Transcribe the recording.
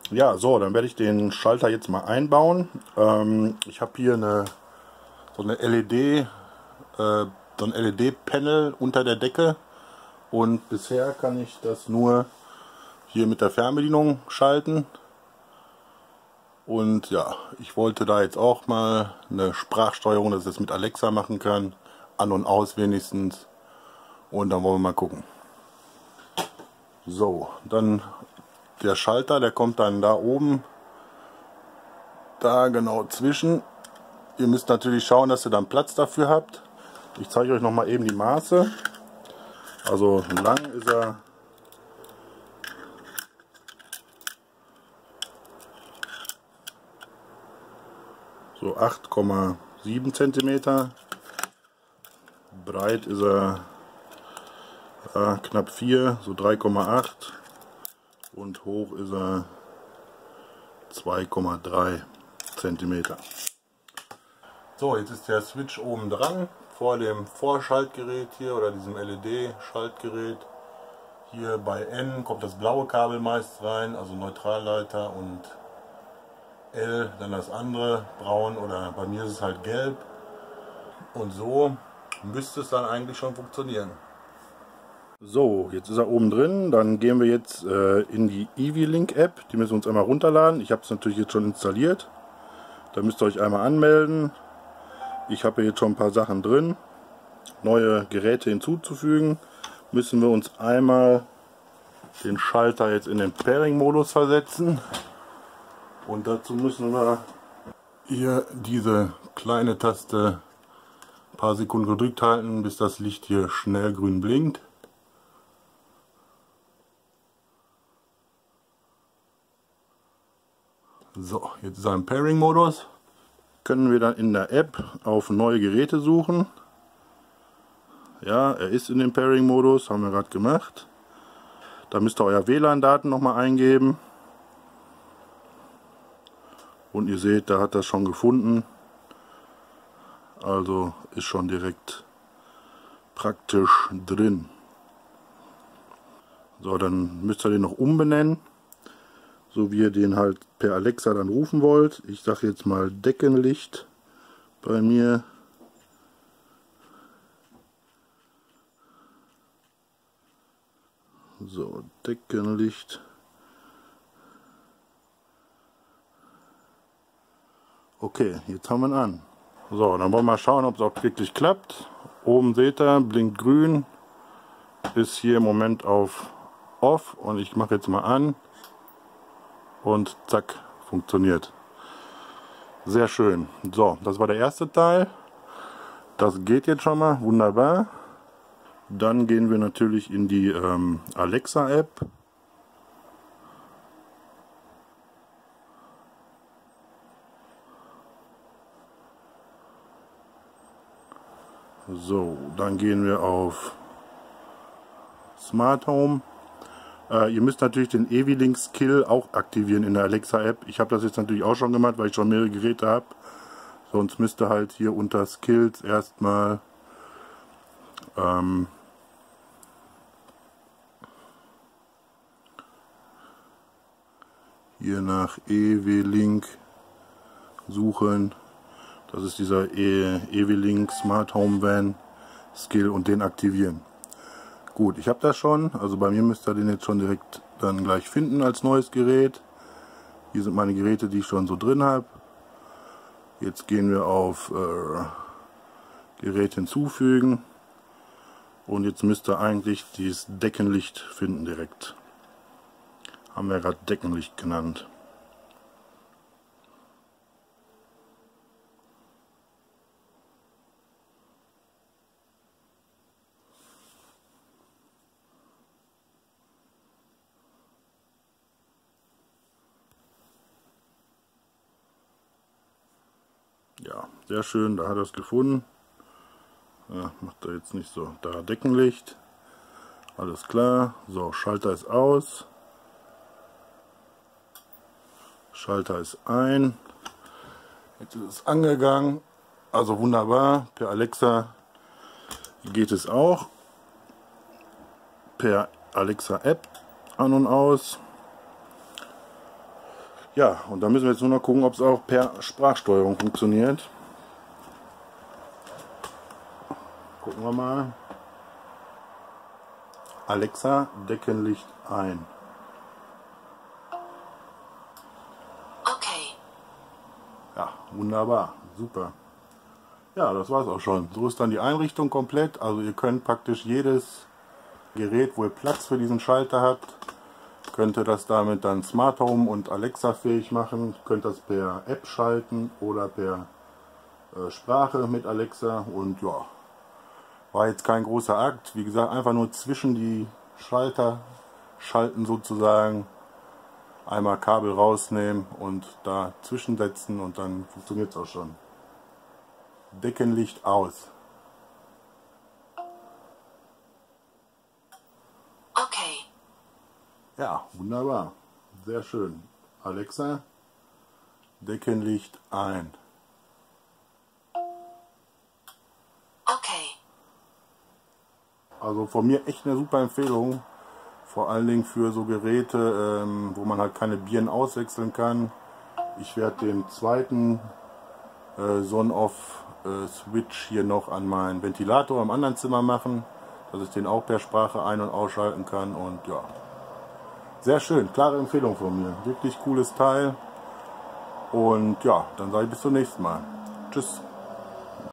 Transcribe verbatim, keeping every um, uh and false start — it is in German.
Ja, so, dann werde ich den Schalter jetzt mal einbauen. Ähm, ich habe hier eine so eine L E D, äh, so ein L E D-Panel unter der Decke und bisher kann ich das nur hier mit der Fernbedienung schalten. Und ja, ich wollte da jetzt auch mal eine Sprachsteuerung, dass ich das mit Alexa machen kann, an und aus wenigstens. Und dann wollen wir mal gucken. So, dann der Schalter, der kommt dann da oben, da genau zwischen. Ihr müsst natürlich schauen, dass ihr dann Platz dafür habt. Ich zeige euch noch mal eben die Maße. Also lang ist er so acht Komma sieben Zentimeter. Breit ist er äh, knapp vier, so drei Komma acht. Und hoch ist er zwei Komma drei Zentimeter. So, jetzt ist der Switch oben dran, vor dem Vorschaltgerät hier oder diesem L E D-Schaltgerät. Hier bei N kommt das blaue Kabel meist rein, also Neutralleiter, und L dann das andere, braun, oder bei mir ist es halt gelb. Und so müsste es dann eigentlich schon funktionieren. So, jetzt ist er oben drin. Dann gehen wir jetzt äh, in die Eevee-Link App. Die müssen wir uns einmal runterladen. Ich habe es natürlich jetzt schon installiert. Da müsst ihr euch einmal anmelden. Ich habe jetzt schon ein paar Sachen drin. Neue Geräte hinzuzufügen. Müssen wir uns einmal den Schalter jetzt in den Pairing-Modus versetzen. Und dazu müssen wir hier diese kleine Taste ein paar Sekunden gedrückt halten, bis das Licht hier schnell grün blinkt. So, jetzt ist er im Pairing-Modus. Können wir dann in der App auf neue Geräte suchen. Ja, er ist in dem Pairing-Modus, haben wir gerade gemacht. Da müsst ihr euer W L A N-Daten nochmal eingeben. Und ihr seht, da hat das schon gefunden. Also ist schon direkt praktisch drin. So, dann müsst ihr den noch umbenennen, so wie ihr den halt per Alexa dann rufen wollt. Ich sage jetzt mal Deckenlicht bei mir. So, Deckenlicht. Okay, jetzt haben wir ihn an. So, dann wollen wir mal schauen, ob es auch wirklich klappt. Oben seht ihr, blinkt grün. Ist hier im Moment auf Off und ich mache jetzt mal an. Und zack, funktioniert. Sehr schön. So, das war der erste Teil. Das geht jetzt schon mal wunderbar. Dann gehen wir natürlich in die ähm, Alexa App. So, dann gehen wir auf Smart Home. Äh, ihr müsst natürlich den Eevee-Link Skill auch aktivieren in der Alexa App. Ich habe das jetzt natürlich auch schon gemacht, weil ich schon mehrere Geräte habe. Sonst müsst ihr halt hier unter Skills erstmal ähm, hier nach Eevee-Link suchen. Das ist dieser Eevee-Link Smart Home Van Skill und den aktivieren. Gut, ich habe das schon, also bei mir müsst ihr den jetzt schon direkt dann gleich finden als neues Gerät. Hier sind meine Geräte, die ich schon so drin habe. Jetzt gehen wir auf äh, Gerät hinzufügen und jetzt müsst ihr eigentlich dieses Deckenlicht finden direkt. Haben wir gerade Deckenlicht genannt. Ja, sehr schön, da hat er es gefunden. Ja, macht er jetzt nicht so. Da Deckenlicht. Alles klar. So, Schalter ist aus. Schalter ist ein. Jetzt ist es angegangen. Also wunderbar. Per Alexa geht es auch. Per Alexa App an und aus. Ja, und dann müssen wir jetzt nur noch gucken, ob es auch per Sprachsteuerung funktioniert. Gucken wir mal. Alexa, Deckenlicht ein. Okay. Ja, wunderbar, super. Ja, das war's auch schon. So ist dann die Einrichtung komplett. Also ihr könnt praktisch jedes Gerät, wo ihr Platz für diesen Schalter habt, könnt ihr das damit dann Smart Home und Alexa fähig machen. Könnt das per App schalten oder per äh, Sprache mit Alexa. Und ja, war jetzt kein großer Akt. Wie gesagt, einfach nur zwischen die Schalter schalten sozusagen. Einmal Kabel rausnehmen und da zwischensetzen und dann funktioniert es auch schon. Deckenlicht aus. Okay. Ja, wunderbar. Sehr schön. Alexa, Deckenlicht ein. Okay. Also von mir echt eine super Empfehlung. Vor allen Dingen für so Geräte, ähm, wo man halt keine Birnen auswechseln kann. Ich werde den zweiten äh, Son-Off-Switch hier noch an meinen Ventilator im anderen Zimmer machen, dass ich den auch per Sprache ein- und ausschalten kann. Und ja, sehr schön, klare Empfehlung von mir. Wirklich cooles Teil. Und ja, dann sage ich bis zum nächsten Mal. Tschüss.